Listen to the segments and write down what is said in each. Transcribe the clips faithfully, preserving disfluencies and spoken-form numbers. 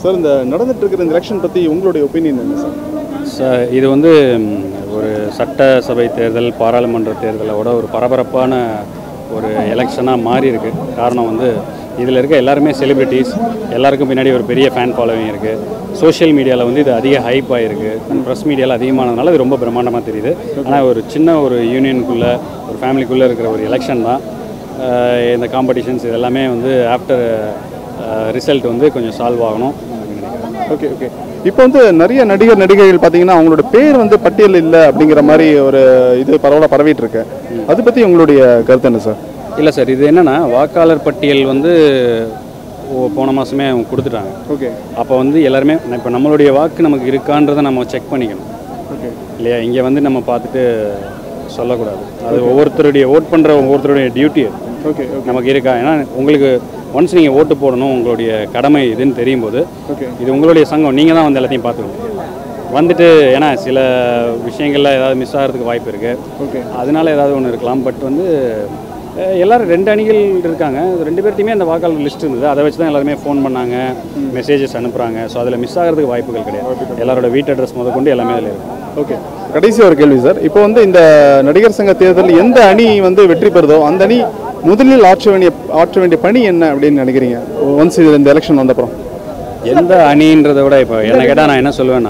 Sir இந்த நடந்துட்டு இருக்கிற இந்த எலெக்ஷன் பற்றி உங்களுடைய ஒப்பீனியன் என்ன சார்? சார் இது வந்து ஒரு சட்டசபை தேர்தல் பாராளுமன்ற தேர்தலோட ஒரு பரபரப்பான ஒரு எலெக்ஷனாக மாறி இருக்கு. காரணம் வந்து இதில் இருக்க எல்லாருமே செலிப்ரிட்டிஸ், எல்லாருக்கும் பின்னாடி ஒரு பெரிய ஃபேன் ஃபாலோவிங் இருக்குது. சோஷியல் மீடியாவில் வந்து இது அதிக ஹைப் ஆகிருக்கு, ப்ரெஸ் மீடியாவில் அதிகமானதுனால இது ரொம்ப பிரம்மாண்டமாக தெரியுது. ஆனால் ஒரு சின்ன ஒரு யூனியனுக்குள்ளே ஒரு ஃபேமிலிக்குள்ளே இருக்கிற ஒரு எலெக்ஷன் தான். இந்த காம்படிஷன்ஸ் இது எல்லாமே வந்து ஆஃப்டர் ரிசல்ட் வந்து கொஞ்சம் சால்வ் ஆகணும். ஓகே ஓகே இப்போ வந்து நிறைய நடிகர் நடிகைகள் பார்த்தீங்கன்னா அவங்களோட பேர் வந்து பட்டியல் இல்லை அப்படிங்கிற மாதிரி ஒரு இது பரவலாக பரவிட்டு இருக்கு. அதை பற்றி உங்களுடைய கருத்து என்ன சார்? இல்லை சார், இது என்னென்னா வாக்காளர் பட்டியல் வந்து போன மாதமே அவங்க கொடுத்துட்டாங்க. ஓகே, அப்போ வந்து எல்லாருமே இப்போ நம்மளுடைய வாக்கு நமக்கு இருக்கான்றதை நம்ம செக் பண்ணிக்கணும். ஓகே இல்லையா? இங்கே வந்து நம்ம பார்த்துட்டு சொல்லக்கூடாது. அது ஒவ்வொருத்தருடைய ஓட் பண்ணுற ஒவ்வொருத்தருடைய டியூட்டி. ஓகே, நமக்கு இருக்கா? ஏன்னா உங்களுக்கு ஒன்ஸ் நீங்கள் ஓட்டு போடணும், உங்களுடைய கடமை இதுன்னு தெரியும் போது ஓகே இது உங்களுடைய சங்கம், நீங்கள் தான் வந்து எல்லாத்தையும் பார்த்துக்கணும். வந்துட்டு ஏன்னா சில விஷயங்களில் ஏதாவது மிஸ் ஆகிறதுக்கு வாய்ப்பு இருக்குது. ஓகே, அதனால ஏதாவது ஒன்று இருக்கலாம். பட் வந்து எல்லோரும் ரெண்டு அணிகள் இருக்காங்க, ரெண்டு பேர்த்தையுமே அந்த வாக்காளர் லிஸ்ட் இருந்தது. அதை வச்சு தான் எல்லாருமே ஃபோன் பண்ணாங்க, மெசேஜஸ் அனுப்புகிறாங்க. ஸோ அதில் மிஸ் ஆகிறதுக்கு வாய்ப்புகள் கிடையாது. எல்லாரோட வீட்டு அட்ரஸ் முத கொண்டு எல்லாமே அதில் இருக்கும். ஓகே, கடைசி ஒரு கேள்வி சார். இப்போ வந்து இந்த நடிகர் சங்க தேர்தலில் எந்த அணி வந்து வெற்றி பெறுதோ அந்த அணி முதலில் ஆற்ற வேண்டிய ஆற்ற வேண்டிய பணி என்ன அப்படின்னு நினைக்கிறீங்க ஒன்ஸ் இது இந்த எலெக்ஷன் வந்தப்புறம்? எந்த அணின்றதை விட இப்போ என்ன கேட்டால் நான் என்ன சொல்லுவேன்னா,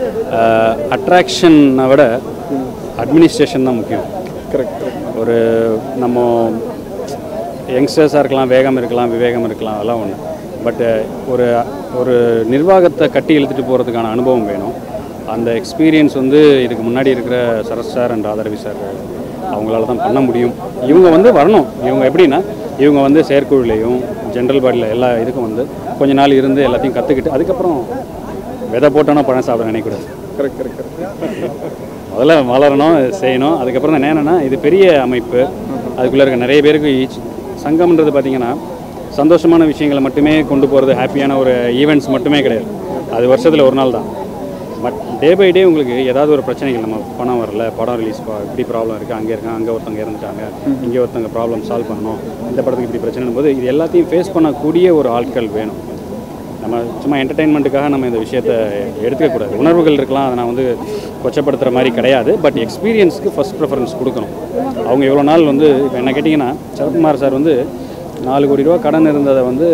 அட்ராக்ஷனை விட அட்மினிஸ்ட்ரேஷன் தான் முக்கியம். கரெக்ட். ஒரு நம்ம யங்ஸ்டர்ஸாக இருக்கலாம், வேகம் இருக்கலாம், விவேகம் இருக்கலாம், அதெல்லாம் ஒன்று. பட்டு ஒரு ஒரு நிர்வாகத்தை கட்டி இழுத்துட்டு போகிறதுக்கான அனுபவம் வேணும். அந்த எக்ஸ்பீரியன்ஸ் வந்து இதுக்கு முன்னாடி இருக்கிற சரஸ் சார் அண்ட் ஆதரவி சார் அவங்களால தான் பண்ண முடியும். இவங்க வந்து வரணும். இவங்க எப்படின்னா இவங்க வந்து செயற்குழுலையும் ஜென்ரல் பாடியில் எல்லா இதுக்கும் வந்து கொஞ்ச நாள் இருந்து எல்லாத்தையும் கற்றுக்கிட்டு அதுக்கப்புறம் விதை போட்டோன்னா பணம் சாப்பிட நினைக்கூடாது. கரெக்ட் கரெக்ட் கரெக்ட் முதல்ல வளரணும், செய்யணும். அதுக்கப்புறம் தான் என்னென்னா இது பெரிய அமைப்பு, அதுக்குள்ளே இருக்க நிறைய பேருக்கு ஈச் சங்கம்ன்றது பார்த்திங்கன்னா சந்தோஷமான விஷயங்களை மட்டுமே கொண்டு போகிறது, ஹாப்பியான ஒரு ஈவெண்ட்ஸ் மட்டுமே கிடையாது. அது வருஷத்தில் ஒரு நாள் தான். பட் டே பை டே உங்களுக்கு ஏதாவது ஒரு பிரச்சனைகள், நம்ம பணம் வரல, படம் ரிலீஸ் இப்படி ப்ராப்ளம் இருக்குது, அங்கே இருக்காங்க, அங்கே ஒருத்தவங்க இறந்துட்டாங்க, இங்கே ஒருத்தவங்க ப்ராப்ளம் சால்வ் பண்ணணும், இந்த படத்துக்கு இப்படி பிரச்சனை போது இது எல்லாத்தையும் ஃபேஸ் பண்ணக்கூடிய ஒரு ஆட்கள் வேணும். நம்ம சும்மா என்டர்டெயின்மெண்ட்டுக்காக நம்ம இந்த விஷயத்தை எடுத்துக்கக்கூடாது. உணர்வுகள் இருக்கலாம், அதை நான் வந்து கொச்சப்படுத்துகிற மாதிரி கிடையாது. பட் எக்ஸ்பீரியன்ஸுக்கு ஃபஸ்ட் ப்ரிஃபரன்ஸ் கொடுக்கணும். அவங்க எவ்வளோ நாள் வந்து இப்போ என்ன கேட்டிங்கன்னா சரத்குமார் சார் வந்து நாலு கோடி ரூபா கடன் இருந்ததை வந்து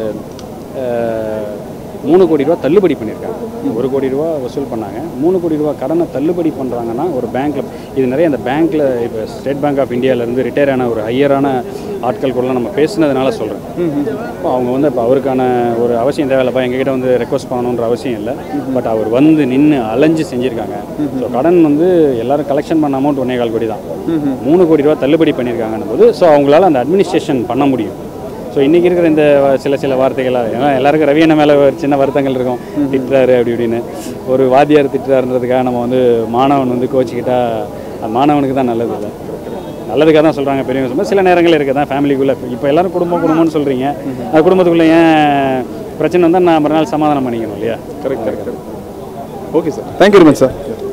மூணு கோடி ரூபா தள்ளுபடி பண்ணியிருக்காங்க. ஒரு கோடி ரூபா வசூல் பண்ணாங்க, மூணு கோடி ரூபா கடனை தள்ளுபடி பண்ணுறாங்கன்னா ஒரு பேங்க்கில் இது நிறைய அந்த பேங்க்கில் இப்போ ஸ்டேட் பேங்க் ஆஃப் இந்தியாவிலேருந்து ரிட்டையர் ஆன ஒரு ஹையரான ஆட்கள் கூட நம்ம பேசுனதுனால சொல்கிறேன். இப்போ அவங்க வந்து இப்போ அவருக்கான ஒரு அவசியம் தேவையில்லப்பா, எங்ககிட்ட வந்து ரெக்வஸ்ட் பண்ணணுன்ற அவசியம் இல்லை. பட் அவர் வந்து நின்று அலைஞ்சு செஞ்சுருக்காங்க. ஸோ கடன் வந்து எல்லோரும் கலெக்ஷன் பண்ண அமௌண்ட் ஒன்றே கால் கோடி தான், மூணு கோடி ரூபா தள்ளுபடி பண்ணியிருக்காங்கன்னும் போது ஸோ அவங்களால அந்த அட்மினிஸ்ட்ரேஷன் பண்ண முடியும். ஸோ இன்றைக்கி இருக்கிற இந்த சில சில வார்த்தைகளாக ஏன்னா எல்லாருக்கும் ரவி அண்ணன் மேலே ஒரு சின்ன வருத்தங்கள் இருக்கும், திட்டுறாரு அப்படி இப்படின்னு. ஒரு வாத்தியார் திட்டுறாருன்றதுக்காக நம்ம வந்து மாணவன் வந்து கோச்சிக்கிட்டா அது மாணவனுக்கு தான் நல்லது இல்லை, நல்லதுக்காக தான் சொல்கிறாங்க பெரியவங்க. சொல்லுங்கள் சில நேரங்கள் இருக்குது தான் ஃபேமிலிக்குள்ளே. இப்போ எல்லோரும் குடும்பம் குடும்பம்னு சொல்கிறீங்க, அது குடும்பத்துக்குள்ளே ஏன் பிரச்சனை வந்தால் நான் மறுநாள் சமாதானம் பண்ணிக்கணும் இல்லையா? Correct correct. Okay sir, thank you very much sir.